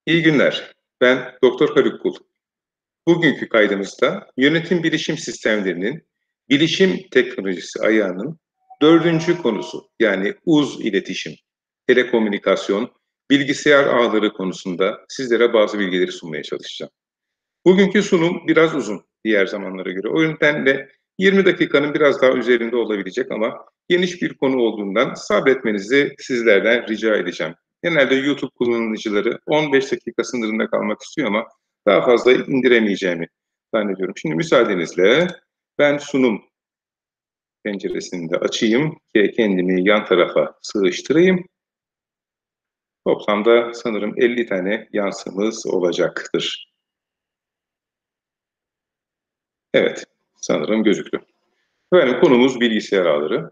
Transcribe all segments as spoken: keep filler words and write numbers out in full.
İyi günler. Ben Doktor Haluk Kul. Bugünkü kaydımızda yönetim bilişim sistemlerinin bilişim teknolojisi ayağının dördüncü konusu yani uz iletişim, telekomünikasyon, bilgisayar ağları konusunda sizlere bazı bilgileri sunmaya çalışacağım. Bugünkü sunum biraz uzun diğer zamanlara göre. O nedenle yirmi dakikanın biraz daha üzerinde olabilecek ama geniş bir konu olduğundan sabretmenizi sizlerden rica edeceğim. Genelde YouTube kullanıcıları on beş dakika sınırında kalmak istiyor ama daha fazla indiremeyeceğimi zannediyorum. Şimdi müsaadenizle ben sunum penceresini de açayım ki kendimi yan tarafa sığıştırayım. Toplamda sanırım elli tane yansımız olacaktır. Evet, sanırım gözüktü. Efendim konumuz bilgisayar ağları.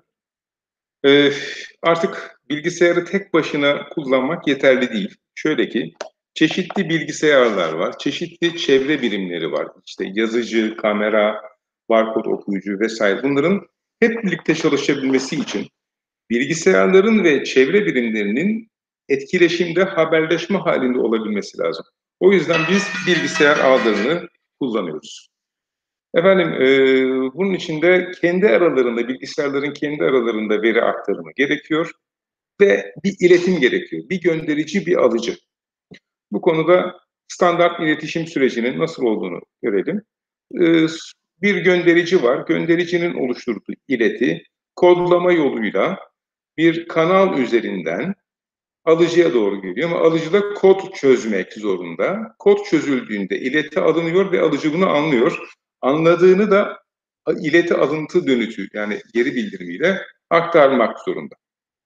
Ee, artık bilgisayarı tek başına kullanmak yeterli değil. Şöyle ki, çeşitli bilgisayarlar var, çeşitli çevre birimleri var. İşte yazıcı, kamera, barkod okuyucu vesaire. Bunların hep birlikte çalışabilmesi için bilgisayarların ve çevre birimlerinin etkileşimde, haberleşme halinde olabilmesi lazım. O yüzden biz bilgisayar ağlarını kullanıyoruz. Efendim, e, bunun için de kendi aralarında, bilgisayarların kendi aralarında veri aktarımı gerekiyor ve bir iletim gerekiyor. Bir gönderici, bir alıcı. Bu konuda standart iletişim sürecinin nasıl olduğunu görelim. E, bir gönderici var. Göndericinin oluşturduğu ileti kodlama yoluyla bir kanal üzerinden alıcıya doğru geliyor ama alıcı da kod çözmek zorunda. Kod çözüldüğünde ileti alınıyor ve alıcı bunu anlıyor. Anladığını da ileti alıntı dönütü yani geri bildirimiyle aktarmak zorunda.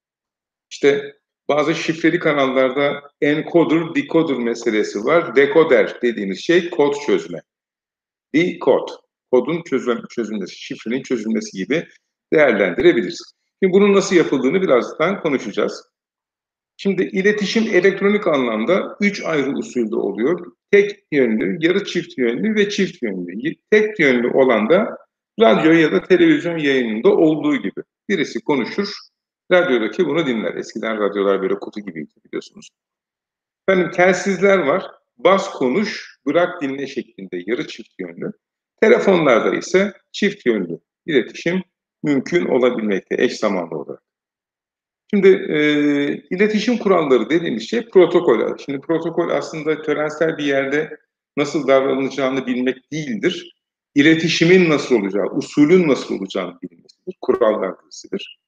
İşte bazı şifreli kanallarda encoder, decoder meselesi var. Decoder dediğimiz şey kod çözme. Decode, kodun çözüm, çözülmesi, şifrenin çözülmesi gibi değerlendirebiliriz. Şimdi bunun nasıl yapıldığını birazdan konuşacağız. Şimdi iletişim elektronik anlamda üç ayrı usulde oluyor. Tek yönlü, yarı çift yönlü ve çift yönlü. Tek yönlü olan da radyo ya da televizyon yayınında olduğu gibi. Birisi konuşur, radyodaki bunu dinler. Eskiden radyolar böyle kutu gibiydi biliyorsunuz. Efendim telsizler var. Bas konuş, bırak dinle şeklinde yarı çift yönlü. Telefonlarda ise çift yönlü iletişim mümkün olabilmekte eş zamanlı olarak. Şimdi e, iletişim kuralları dediğimiz şey protokol. Şimdi protokol aslında törensel bir yerde nasıl davranılacağını bilmek değildir. İletişimin nasıl olacağı, usulün nasıl olacağını bilmesidir. Kurallar birisidir.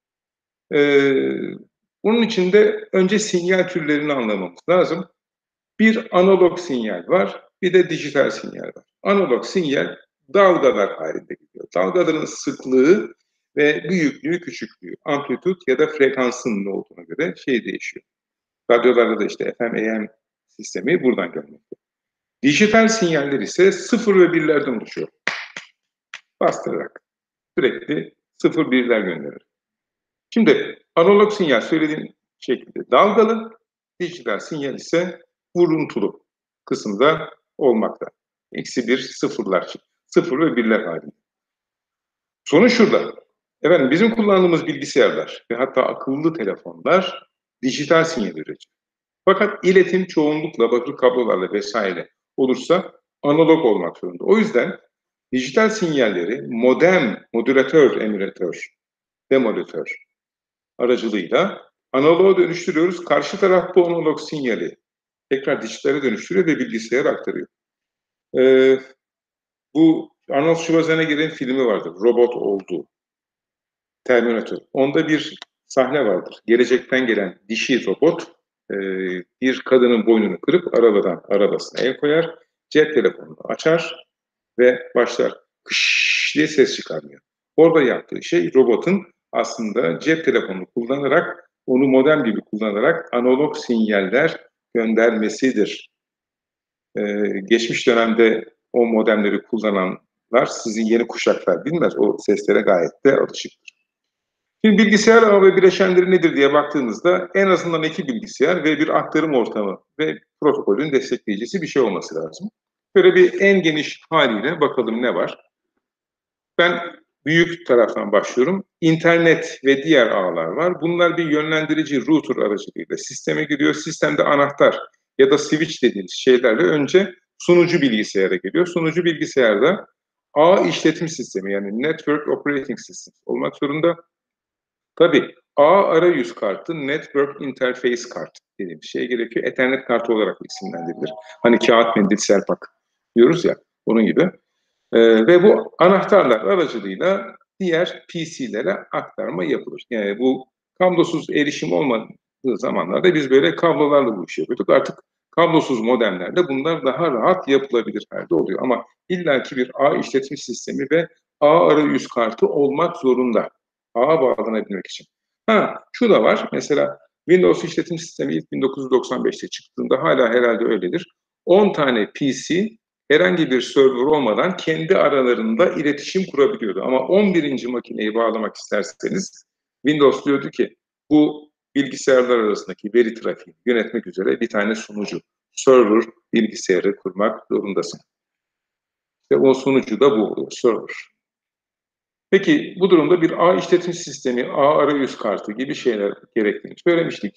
E, bunun için de önce sinyal türlerini anlamamız lazım. Bir analog sinyal var, bir de dijital sinyal var. Analog sinyal dalgalar halinde gidiyor. Dalgaların sıklığı ve büyüklüğü, küçüklüğü, amplitüt ya da frekansın ne olduğuna göre şey değişiyor. Radyolarda da işte F M, A M sistemi buradan gelmekte. Dijital sinyaller ise sıfır ve birlerden oluşuyor. Bastırarak sürekli sıfır birler gönderir. Şimdi analog sinyal söylediğim şekilde dalgalı, dijital sinyal ise vuruntulu kısımda olmakta. Eksi bir, sıfırlar, sıfır ve birler halinde. Sonuç şurada. Efendim bizim kullandığımız bilgisayarlar ve hatta akıllı telefonlar dijital sinyal üretiyor. Fakat iletim çoğunlukla bakır kablolarla vesaire olursa analog olmak zorunda. O yüzden dijital sinyalleri modem, modülatör, emülatör, demodülatör aracılığıyla analoğa dönüştürüyoruz. Karşı taraf bu analog sinyali tekrar dijitale dönüştürüyor ve bilgisayara aktarıyor. Ee, bu Arnold Schwarzenegger'in filmi vardır. Robot Oldu. Terminator. Onda bir sahne vardır. Gelecekten gelen dişi robot e, bir kadının boynunu kırıp arabadan arabasına el koyar. Cep telefonunu açar ve başlar kış diye ses çıkarmıyor. Orada yaptığı şey robotun aslında cep telefonunu kullanarak onu modem gibi kullanarak analog sinyaller göndermesidir. Ee, geçmiş dönemde o modemleri kullananlar sizin yeni kuşaklar bilmez. O seslere gayet de alışıktır. Şimdi bilgisayar ağı ve bileşenleri nedir diye baktığımızda en azından iki bilgisayar ve bir aktarım ortamı ve protokolün destekleyicisi bir şey olması lazım. Böyle bir en geniş haliyle bakalım ne var. Ben büyük taraftan başlıyorum. İnternet ve diğer ağlar var. Bunlar bir yönlendirici router aracılığıyla sisteme giriyor. Sistemde anahtar ya da switch dediğimiz şeylerle önce sunucu bilgisayara geliyor. Sunucu bilgisayarda ağ işletim sistemi yani Network Operating System olmak zorunda. Tabii ağ arayüz kartı Network Interface Card dediğimiz şey gerekiyor. Ethernet kartı olarak isimlendirilir. Hani kağıt mendil selpak diyoruz ya onun gibi. Ee, ve bu anahtarlar aracılığıyla diğer P C'lere aktarma yapılır. Yani bu kablosuz erişim olmadığı zamanlarda biz böyle kablolarla bu işi yapıyorduk. Artık kablosuz modemlerde bunlar daha rahat yapılabilir halde oluyor. Ama illaki bir ağ işletim sistemi ve ağ arayüz kartı olmak zorunda. Ağa bağlanabilmek için. Ha, şu da var. Mesela Windows işletim sistemi ilk bin dokuz yüz doksan beşte çıktığında hala herhalde öyledir. on tane P C herhangi bir server olmadan kendi aralarında iletişim kurabiliyordu. Ama on birinci makineyi bağlamak isterseniz Windows diyordu ki bu bilgisayarlar arasındaki veri trafiğini yönetmek üzere bir tane sunucu, server bilgisayarı kurmak zorundasın. İşte o sunucu da bu oluyor, server. Peki bu durumda bir ağ işletim sistemi, ağ arayüz kartı gibi şeyler gerektiğini söylemiştik.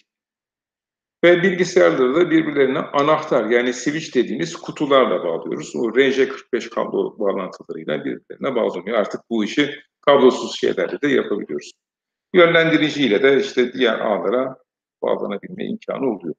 Ve bilgisayarları da birbirlerine anahtar yani switch dediğimiz kutularla bağlıyoruz. O R J kırk beş kablo bağlantılarıyla birbirlerine bağlanıyor. Artık bu işi kablosuz şeylerle de yapabiliyoruz. Yönlendiriciyle de işte diğer ağlara bağlanabilme imkanı oluyor.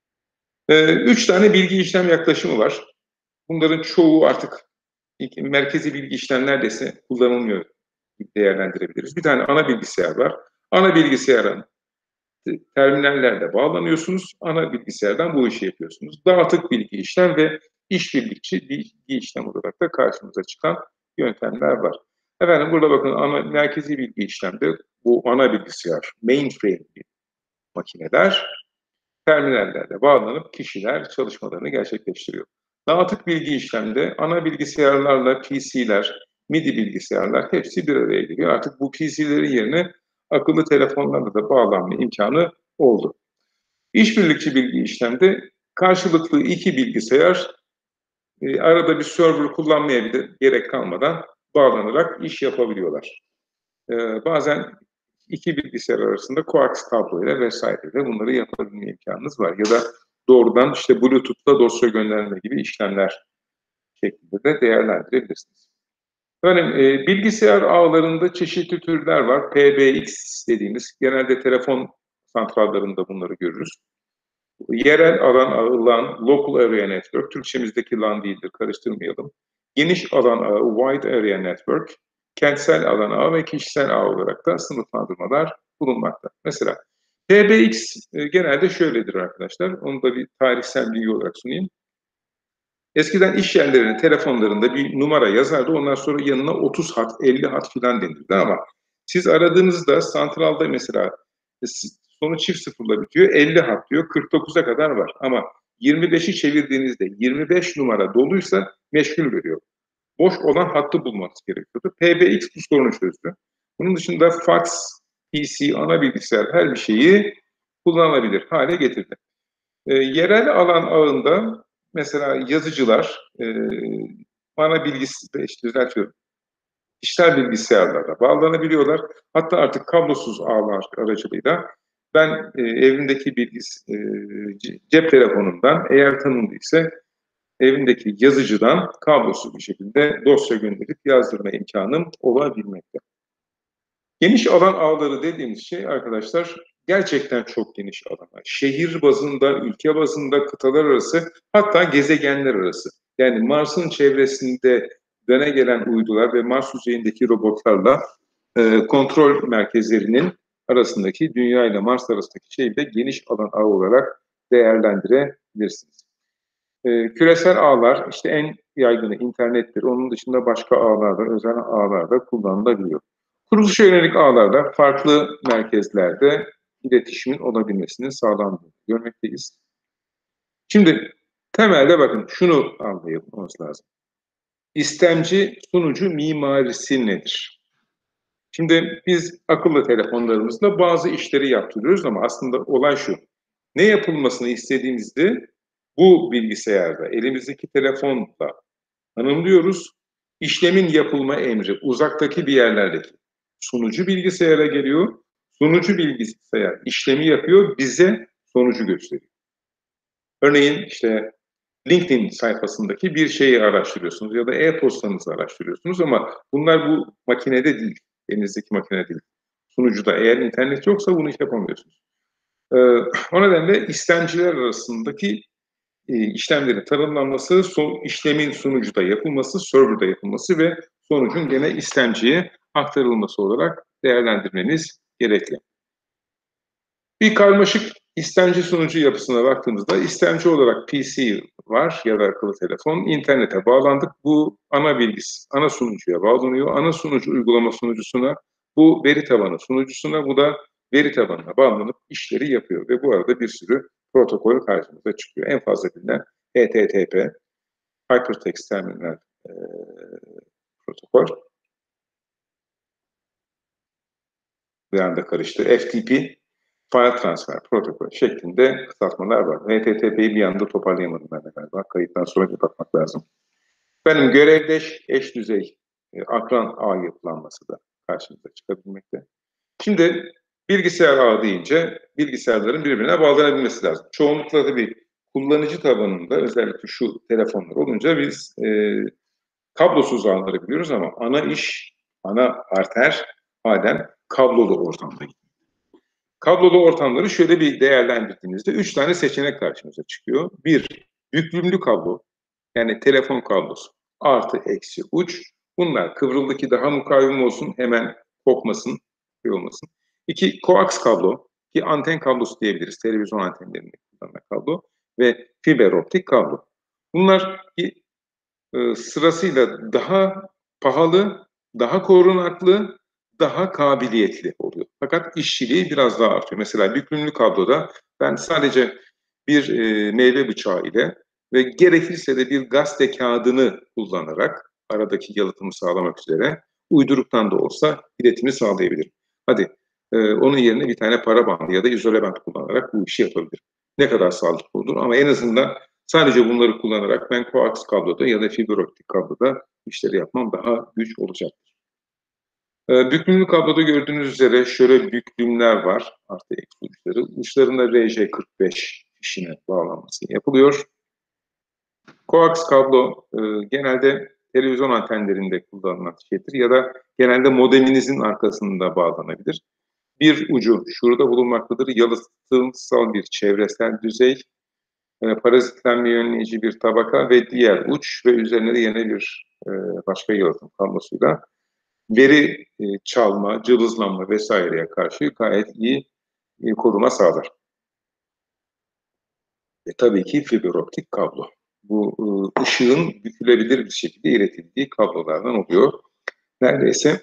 Ee, üç tane bilgi işlem yaklaşımı var. Bunların çoğu artık merkezi bilgi işlem neredeyse kullanılmıyor değerlendirebiliriz. Bir tane ana bilgisayar var. Ana bilgisayarın terminallerle bağlanıyorsunuz. Ana bilgisayardan bu işi yapıyorsunuz. Dağıtık bilgi işlem ve işbirlikçi bilgi işlem olarak da karşımıza çıkan yöntemler var. Efendim burada bakın ana merkezi bilgi işlemde bu ana bilgisayar, mainframe makineler terminallerle bağlanıp kişiler çalışmalarını gerçekleştiriyor. Dağıtık bilgi işlemde ana bilgisayarlarla P C'ler, MIDI bilgisayarlar hepsi bir araya geliyor. Artık bu P C'lerin yerine akıllı telefonlarla da bağlanma imkanı oldu. İşbirlikçi bilgi işlemde karşılıklı iki bilgisayar e, arada bir server kullanmaya bile gerek kalmadan bağlanarak iş yapabiliyorlar. E, bazen iki bilgisayar arasında koax kabloyla vesaireyle bunları yapabilme imkanınız var. Ya da doğrudan işte Bluetooth'ta dosya gönderme gibi işlemler şeklinde de değerlendirebilirsiniz. Efendim, e, bilgisayar ağlarında çeşitli türler var. P B X dediğimiz, genelde telefon santrallarında bunları görürüz. Yerel alan ağı, LAN, Local Area Network, Türkçemizdeki LAN değildir, karıştırmayalım. Geniş alan ağı, Wide Area Network, kentsel alan ağı ve kişisel ağ olarak da sınıflandırmalar bulunmakta. Mesela P B X e, genelde şöyledir arkadaşlar, onu da bir tarihsel bilgi olarak sunayım. Eskiden iş yerlerinin telefonlarında bir numara yazardı. Ondan sonra yanına otuz hat, elli hat filan denirdi ama siz aradığınızda santralda mesela sonu çift sıfırla bitiyor. elli hat diyor. kırk dokuza kadar var. Ama yirmi beşi çevirdiğinizde yirmi beş numara doluysa meşgul veriyor. Boş olan hattı bulmanız gerekiyordu. P B X bu sorunu çözdü. Bunun dışında fax, P C, ana bilgisayar her bir şeyi kullanılabilir hale getirdi. E, yerel alan ağında mesela yazıcılar e, ana bilgisi, işte düzeltiyorum, dijital bilgisayarlara bağlanabiliyorlar. Hatta artık kablosuz ağlar aracılığıyla ben e, evimdeki bilgis, e, cep telefonundan eğer tanımlıysa evimdeki yazıcıdan kablosuz bir şekilde dosya gönderip yazdırma imkanım olabilmekte. Geniş alan ağları dediğimiz şey arkadaşlar gerçekten çok geniş alanlar. Şehir bazında, ülke bazında, kıtalar arası, hatta gezegenler arası. Yani Mars'ın çevresinde döne gelen uydular ve Mars yüzeyindeki robotlarla e, kontrol merkezlerinin arasındaki, Dünya ile Mars arasındaki şeyi de geniş alan ağı olarak değerlendirebilirsiniz. E, küresel ağlar işte en yaygını internettir. Onun dışında başka ağlarda, özel ağlarda kullanılabiliyor. Kuruluşa yönelik ağlarda farklı merkezlerde iletişimin olabilmesinin sağlandığını görmekteyiz. Şimdi temelde bakın şunu anlaymamız lazım. İstemci sunucu mimarisi nedir? Şimdi biz akıllı telefonlarımızla bazı işleri yaptırıyoruz ama aslında olay şu. Ne yapılmasını istediğimizde bu bilgisayarda, elimizdeki telefonla tanımlıyoruz. İşlemin yapılma emri uzaktaki bir yerlerdeki sunucu bilgisayara geliyor. Sunucu bilgisayar işlemi yapıyor, bize sonucu gösteriyor. Örneğin işte LinkedIn sayfasındaki bir şeyi araştırıyorsunuz ya da e-postanızı araştırıyorsunuz ama bunlar bu makinede değil, elinizdeki makinede değil. Sunucuda eğer internet yoksa bunu yapamıyorsunuz. Ee, o nedenle istemciler arasındaki e, işlemlerin tanımlanması, son, işlemin sunucuda yapılması, serverda yapılması ve sonucun gene istemciye aktarılması olarak değerlendirmeniz gerekli. Bir karmaşık istemci sunucu yapısına baktığımızda istemci olarak P C var ya da akıllı telefon, internete bağlandık. Bu ana bilgisi, ana sunucuya bağlanıyor. Ana sunucu uygulama sunucusuna, bu veri tabanı sunucusuna, bu da veri tabanına bağlanıp işleri yapıyor. Ve bu arada bir sürü protokol karşımıza çıkıyor. En fazla bilinen H T T P, Hypertext Terminal e, protokol. Bir anda karıştı. F T P, File Transfer Protokol şeklinde kısaltmalar var. H T T P'yi bir anda toparlayamadım ben de galiba. Kayıttan sonra bir bakmak lazım. Benim görevdeş eş düzey e, akran ağ yapılanması da karşımıza çıkabilmekte. Şimdi bilgisayar ağı deyince bilgisayarların birbirine bağlanabilmesi lazım. Çoğunlukla tabii kullanıcı tabanında özellikle şu telefonlar olunca biz e, kablosuz ağları biliyoruz ama ana iş, ana arter halen kablolu ortamda. Kablolu ortamları şöyle bir değerlendirdiğimizde üç tane seçenek karşımıza çıkıyor. Bir, yüklümlü kablo, yani telefon kablosu, artı eksi uç. Bunlar kıvrıldı ki daha mukavemet olsun, hemen kopmasın, şey olmasın. İki, koaks kablo, ki anten kablosu diyebiliriz, televizyon antenlerinde kullanılan kablo ve fiber optik kablo. Bunlar ki, e, sırasıyla daha pahalı, daha korunaklı, daha kabiliyetli oluyor. Fakat işçiliği biraz daha artıyor. Mesela yüklümlü kabloda ben sadece bir e, meyve bıçağı ile ve gerekirse de bir gazete kağıdını kullanarak aradaki yalıtımı sağlamak üzere uyduruktan da olsa iletimi sağlayabilirim. Hadi e, onun yerine bir tane para bandı ya da izole bant kullanarak bu işi yapabilirim. Ne kadar sağlıklı olur ama en azından sadece bunları kullanarak ben koaks kabloda ya da fiber optik kabloda işleri yapmam daha güç olacaktır. E, büklümlü kabloda gördüğünüz üzere şöyle büklümler var. Artı eksi uçları. Uçlarında R J kırk beş fişine bağlanması yapılıyor. Koaks kablo e, genelde televizyon antenlerinde kullanılan şeydir ya da genelde modeminizin arkasında bağlanabilir. Bir ucu şurada bulunmaktadır. Yalıtımsal bir çevresel düzey, e, parazitlenmeyi önleyici bir tabaka ve diğer uç ve üzerine de yine bir e, başka yalıtım kablosuyla veri e, çalma, cılızlanma vesaireye karşı gayet iyi e, koruma sağlar. E, tabii ki fiber optik kablo. Bu e, ışığın bükülebilir bir şekilde iletildiği kablolardan oluyor. Neredeyse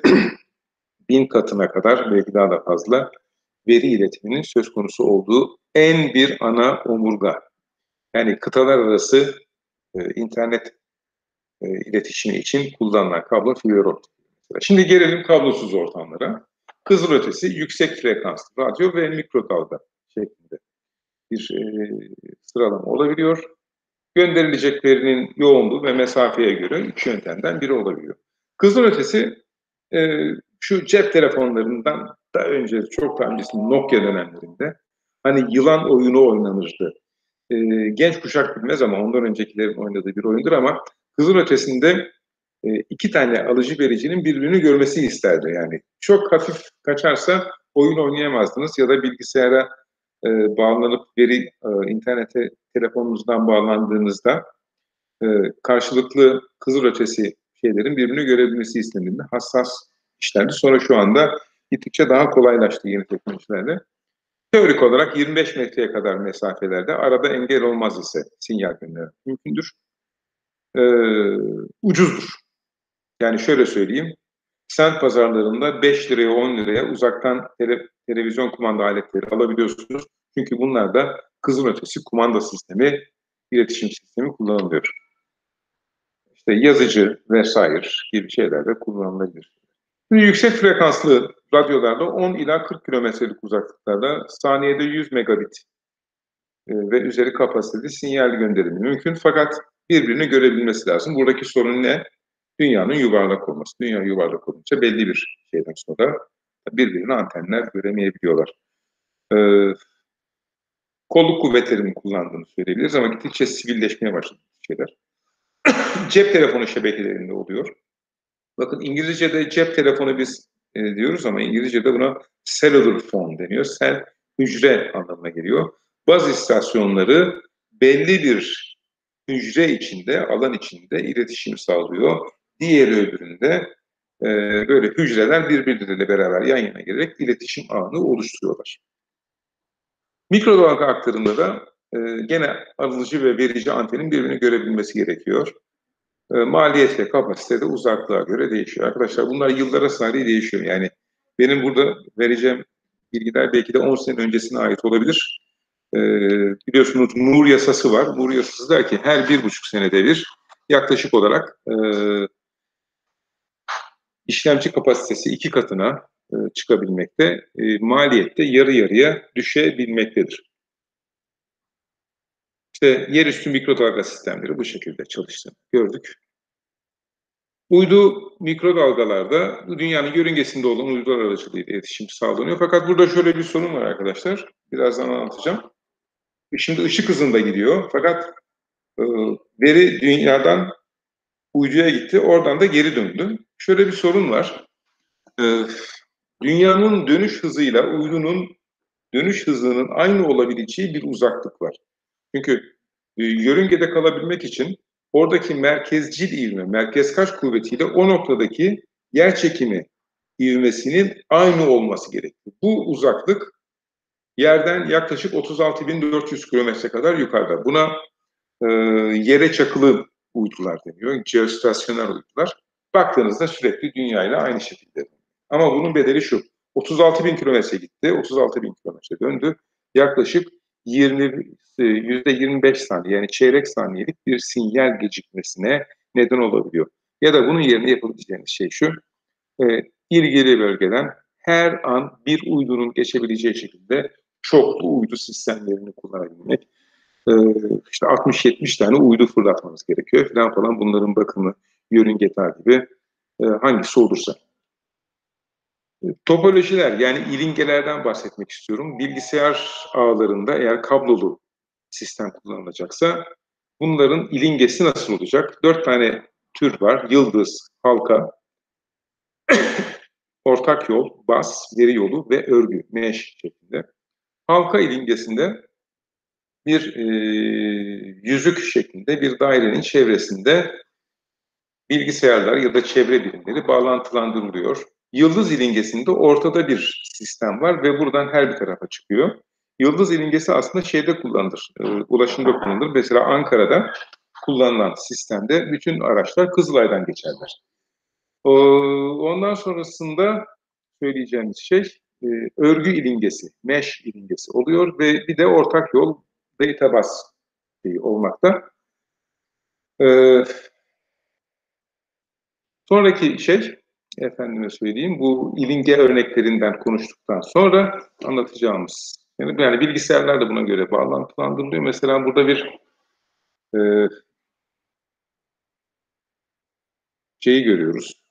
bin katına kadar belki daha da fazla veri iletiminin söz konusu olduğu en bir ana omurga. Yani kıtalar arası e, internet e, iletişimi için kullanılan kablo fiber optik. Şimdi gelelim kablosuz ortamlara. Kızılötesi yüksek frekanslı radyo ve mikro dalga şeklinde bir e, sıralama olabiliyor. Gönderilecek verinin yoğunluğu ve mesafeye göre üç yöntemden biri olabiliyor. Kızılötesi e, şu cep telefonlarından da önce, çok daha öncesinde Nokia dönemlerinde hani yılan oyunu oynanırdı. E, genç kuşak bilmez ama ondan öncekilerin oynadığı bir oyundur ama kızılötesinde e, iki tane alıcı vericinin birbirini görmesini isterdi yani. Çok hafif kaçarsa oyun oynayamazdınız ya da bilgisayara e, bağlanıp veri e, internete telefonunuzdan bağlandığınızda e, karşılıklı kızılötesi şeylerin birbirini görebilmesi istenildi. Hassas işlerdi. Sonra şu anda gittikçe daha kolaylaştı yeni teknolojilerle. Teorik olarak yirmi beş metreye kadar mesafelerde arada engel olmaz ise sinyal göndermek mümkündür. E, ucuzdur. Yani şöyle söyleyeyim, semt pazarlarında beş liraya on liraya uzaktan tele, televizyon kumanda aletleri alabiliyorsunuz. Çünkü bunlar da kızılötesi kumanda sistemi, iletişim sistemi kullanılıyor. İşte yazıcı vesaire gibi şeylerde kullanılabilir. Şimdi yüksek frekanslı radyolarda on ila kırk kilometrelik uzaklıklarda saniyede yüz megabit e, ve üzeri kapasiteli sinyal gönderimi mümkün. Fakat birbirini görebilmesi lazım. Buradaki sorun ne? Dünyanın yuvarlak olması. Dünya yuvarlak olunca belli bir şeyden sonra birbirini antenler göremeyebiliyorlar. Ee, kolluk kuvvetlerinin kullandığını söyleyebiliriz ama gittikçe sivilleşmeye başladı şeyler. Cep telefonu şebekelerinde oluyor. Bakın İngilizce'de cep telefonu biz e, diyoruz ama İngilizce'de buna cellular phone deniyor. Cell hücre anlamına geliyor. Baz istasyonları belli bir hücre içinde, alan içinde iletişim sağlıyor. Diğeri öbüründe e, böyle hücreler birbirleriyle beraber yan yana gelerek iletişim ağını oluşturuyorlar. Mikrodalga aktarımda da e, gene alıcı ve verici antenin birbirini görebilmesi gerekiyor. E, maliyet ve kapasite de uzaklığa göre değişiyor. Arkadaşlar bunlar yıllara sari değişiyor. Yani benim burada vereceğim bilgiler belki de on sene öncesine ait olabilir. E, biliyorsunuz Moore yasası var. Moore yasası der ki her bir buçuk senede bir yaklaşık olarak e, işlemci kapasitesi iki katına e, çıkabilmekte, e, maliyette yarı yarıya düşebilmektedir. İşte yerüstü mikrodalga sistemleri bu şekilde çalıştığını gördük. Uydu mikrodalgalarda bu dünyanın yörüngesinde olan uydular aracılığıyla iletişim sağlanıyor. Fakat burada şöyle bir sorun var arkadaşlar. Birazdan anlatacağım. Şimdi ışık hızında gidiyor. Fakat e, veri dünyadan uyduya gitti. Oradan da geri döndü. Şöyle bir sorun var. E, dünyanın dönüş hızıyla uydunun dönüş hızının aynı olabileceği bir uzaklık var. Çünkü e, yörüngede kalabilmek için oradaki merkezcil ivme, merkez kaç kuvvetiyle o noktadaki yer çekimi ivmesinin aynı olması gerekiyor. Bu uzaklık yerden yaklaşık otuz altı bin dört yüz kilometre kadar yukarıda. Buna e, yere çakılı uydular deniyor, geostasyonel uydular. Baktığınızda sürekli dünya ile aynı şekilde. Ama bunun bedeli şu, otuz altı bin kilometre gitti, otuz altı bin kilometre döndü. Yaklaşık yirmi, yüzde yirmi beş saniye yani çeyrek saniyelik bir sinyal gecikmesine neden olabiliyor. Ya da bunun yerine yapabileceğiniz şey şu, e, ilgili bölgeden her an bir uydunun geçebileceği şekilde çoklu uydu sistemlerini kullanabilmek. E, işte altmış yetmiş tane uydu fırlatmanız gerekiyor falan falan, bunların bakımı, yörünge takibi e, hangisi olursa. Topolojiler yani ilingelerden bahsetmek istiyorum. Bilgisayar ağlarında eğer kablolu sistem kullanılacaksa bunların ilingesi nasıl olacak? Dört tane tür var. Yıldız, halka, ortak yol, bas, veri yolu ve örgü, mesh şeklinde. Halka ilingesinde bir e, yüzük şeklinde bir dairenin çevresinde bilgisayarlar ya da çevre birimleri bağlantılandırılıyor. Yıldız ilingesinde ortada bir sistem var ve buradan her bir tarafa çıkıyor. Yıldız ilingesi aslında şeyde kullanılır, e, ulaşımda kullanılır. Mesela Ankara'da kullanılan sistemde bütün araçlar Kızılay'dan geçerler. O, ondan sonrasında söyleyeceğimiz şey e, örgü ilingesi, mesh ilingesi oluyor ve bir de ortak yol data bus olmakta. E, sonraki şey, efendime söyleyeyim, bu ilinge örneklerinden konuştuktan sonra anlatacağımız, yani, yani bilgisayarlar da buna göre bağlantılandırılıyor. Mesela burada bir e, şeyi görüyoruz.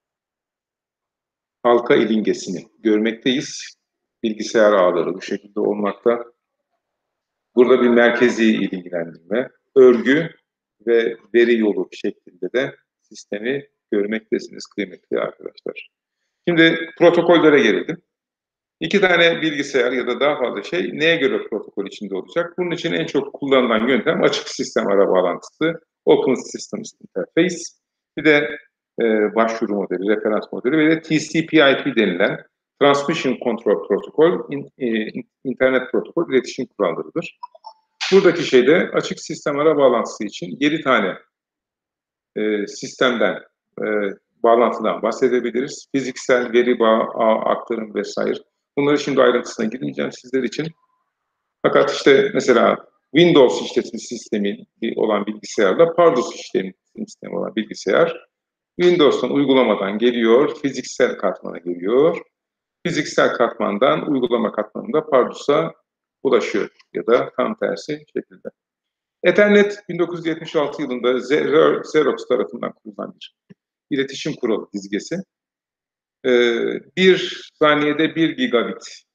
Halka ilingesini görmekteyiz. Bilgisayar ağları bu şekilde olmakta. Burada bir merkezi ilgilendirme, örgü ve veri yolu şeklinde de sistemi görmektesiniz kıymetli arkadaşlar. Şimdi protokollere gelelim. İki tane bilgisayar ya da daha fazla şey neye göre protokol içinde olacak? Bunun için en çok kullanılan yöntem açık sistem ara bağlantısı, Open Systems Interface, bir de e, başvuru modeli, referans modeli ve de T C P I P denilen Transmission Control Protocol, in, e, internet protokol iletişim kurallarıdır. Buradaki şeyde açık sistem ara bağlantısı için yedi tane e, sistemden, e, bağlantıdan bahsedebiliriz. Fiziksel, veri bağı, ağ, aktarım vesaire. Bunları şimdi ayrıntısına girmeyeceğim sizler için. Fakat işte mesela Windows işletim sistemi olan bilgisayarla Pardus işletim sistemi olan bilgisayar Windows'tan uygulamadan geliyor, fiziksel katmana geliyor. Fiziksel katmandan uygulama katmanında Pardus'a ulaşıyor ya da tam tersi şekilde. Ethernet bin dokuz yüz yetmiş altı yılında Xerox tarafından kurulan bir iletişim kuralı dizgesi. Ee, bir saniyede bir gigabit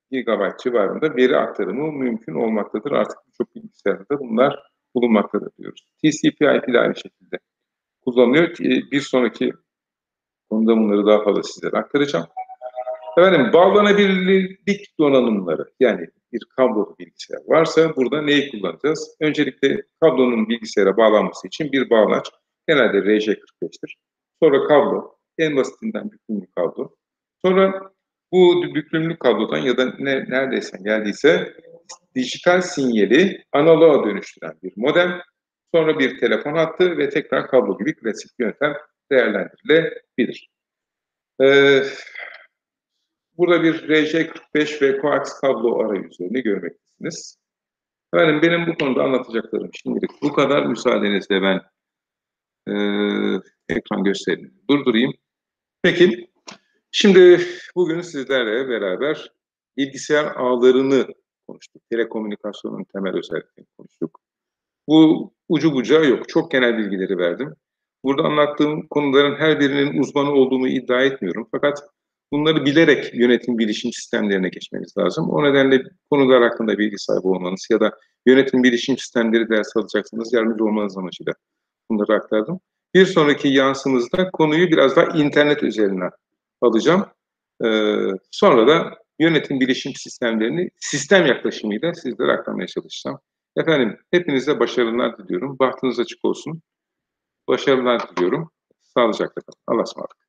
gigabayt civarında veri aktarımı mümkün olmaktadır. Artık birçok bilgisayarda bunlar bulunmaktadır diyoruz. T C P I P de aynı şekilde kullanılıyor. Bir sonraki konuda bunları daha fazla sizlere aktaracağım. Efendim, bağlanabilirlik donanımları, yani bir kablolu bilgisayar varsa burada neyi kullanacağız? Öncelikle kablonun bilgisayara bağlanması için bir bağlaç, genelde R J kırk beş'tir. Sonra kablo, en basitinden büklümlü kablo. Sonra bu büklümlü kablodan ya da ne, neredeyse geldiyse dijital sinyali analoğa dönüştüren bir modem, sonra bir telefon hattı ve tekrar kablo gibi klasik yöntem değerlendirilebilir. Ee, Burada bir R J kırk beş ve koax kablo arayüzlerini görmektesiniz. Efendim, benim bu konuda anlatacaklarım şimdilik bu kadar. Müsaadenizle ben e, ekran gösterimini durdurayım. Peki, şimdi bugün sizlerle beraber bilgisayar ağlarını konuştuk. Telekomünikasyonun temel özelliklerini konuştuk. Bu ucu bucağı yok. Çok genel bilgileri verdim. Burada anlattığım konuların her birinin uzmanı olduğumu iddia etmiyorum. Fakat bunları bilerek yönetim bilişim sistemlerine geçmeniz lazım. O nedenle konular hakkında bilgi sahibi olmanız ya da yönetim bilişim sistemleri ders alacaksanız yardımcı olmanız amacıyla bunları aktardım. Bir sonraki yansımızda konuyu biraz daha internet üzerinden alacağım. Ee, sonra da yönetim bilişim sistemlerini sistem yaklaşımıyla sizlere aktarmaya çalışacağım. Efendim, hepinize başarılar diliyorum. Bahtınız açık olsun. Başarılar diliyorum. Sağlıcakla kalın. Allah'a ısmarladık.